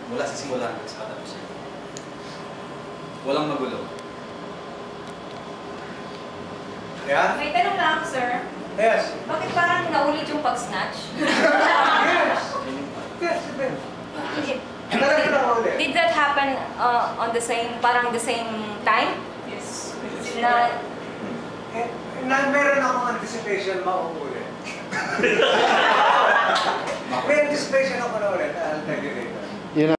Mula sa simula sa katapusan. Walang magulo. Yeah? May tanong lang, sir. Yes. Bakit parang naulit yung pag-snatch? Yes. Yes, talaga na ulit. Did that happen on the same, parang the same time? Yes. Na meron akong anticipation mauulit. May anticipation ako na ulit. I'll tell you later.